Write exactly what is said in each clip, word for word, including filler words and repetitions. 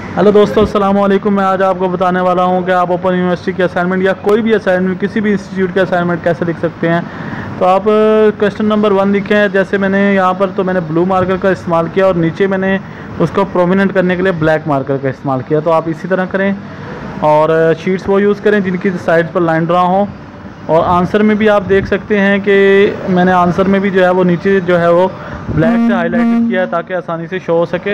Hello दोस्तों, अस्सलाम वालेकुम। मैं आज आपको बताने वाला हूं कि आप ओपन यूनिवर्सिटी के असाइनमेंट या कोई भी असाइनमेंट किसी भी इंस्टीट्यूट के असाइनमेंट कैसे लिख सकते हैं। तो आप क्वेश्चन नंबर वन लिखें। जैसे मैंने यहाँ पर तो मैंने ब्लू मार्कर का इस्तेमाल किया और नीचे मैंने उसको प्रोमिनेंट करने के लिए ब्लैक मार्कर का इस्तेमाल किया। तो आप इसी तरह करें और शीट्स वो यूज़ करें जिनकी साइड पर लाइन ड्रा हो। और आंसर में भी आप देख सकते हैं कि मैंने आंसर में भी जो है वो नीचे जो है वो ब्लैक से हाईलाइटेड किया है ताकि आसानी से शो हो सके।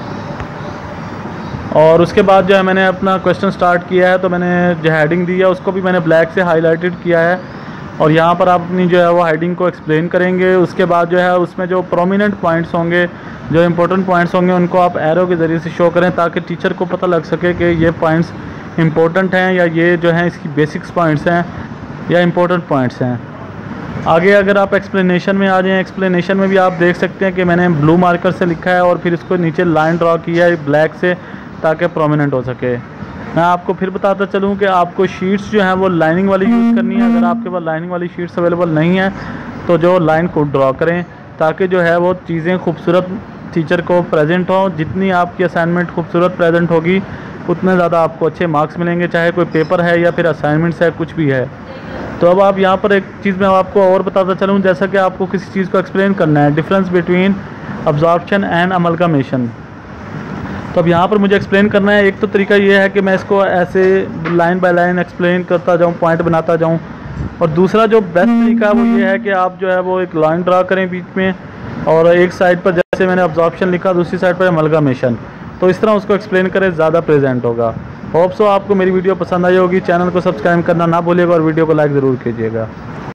और उसके बाद जो है मैंने अपना क्वेश्चन स्टार्ट किया है तो मैंने जो हेडिंग दी है उसको भी मैंने ब्लैक से हाईलाइटेड किया है। और यहाँ पर आप अपनी जो है वो हेडिंग को एक्सप्लेन करेंगे। उसके बाद जो है उसमें जो प्रोमिनेंट पॉइंट्स होंगे, जो इम्पोर्टेंट पॉइंट्स होंगे, उनको आप एरो के ज़रिए से शो करें ताकि टीचर को पता लग सके कि ये पॉइंट्स इम्पोर्टेंट हैं या ये जो हैं इसकी बेसिक्स पॉइंट्स हैं या इम्पोर्टेंट पॉइंट्स हैं। आगे अगर आप एक्सप्लेनेशन में आ जाएँ, एक्सप्लेनेशन में भी आप देख सकते हैं कि मैंने ब्लू मार्कर से लिखा है और फिर इसको नीचे लाइन ड्रा किया है ब्लैक से ताकि प्रोमिनेंट हो सके। मैं आपको फिर बताता चलूँ कि आपको शीट्स जो हैं वो लाइनिंग वाली यूज़ करनी है। अगर आपके पास लाइनिंग वाली शीट्स अवेलेबल नहीं है तो जो लाइन को ड्रा करें ताकि जो है वो चीज़ें खूबसूरत टीचर को प्रेजेंट हों। जितनी आपकी असाइनमेंट खूबसूरत प्रेजेंट होगी उतने ज़्यादा आपको अच्छे मार्क्स मिलेंगे, चाहे कोई पेपर है या फिर असाइनमेंट्स है, कुछ भी है। तो अब आप यहाँ पर एक चीज़ मैं आपको और बताता चलूँ, जैसा कि आपको किसी चीज़ को एक्सप्लेन करना है, difference between absorption and amalgamation. तो अब यहाँ पर मुझे एक्सप्लेन करना है। एक तो तरीका ये है कि मैं इसको ऐसे लाइन बाय लाइन एक्सप्लेन करता जाऊँ, पॉइंट बनाता जाऊँ। और दूसरा जो बेस्ट तरीका है वो ये है कि आप जो है वो एक लाइन ड्रा करें बीच में और एक साइड पर जैसे मैंने अब्जॉर्प्शन लिखा, दूसरी साइड पर अमलगमेशन। तो इस तरह उसको एक्सप्लेन करें, ज़्यादा प्रेजेंट होगा। होप सो आपको मेरी वीडियो पसंद आई होगी। चैनल को सब्सक्राइब करना ना भूलिएगा और वीडियो को लाइक ज़रूर कीजिएगा।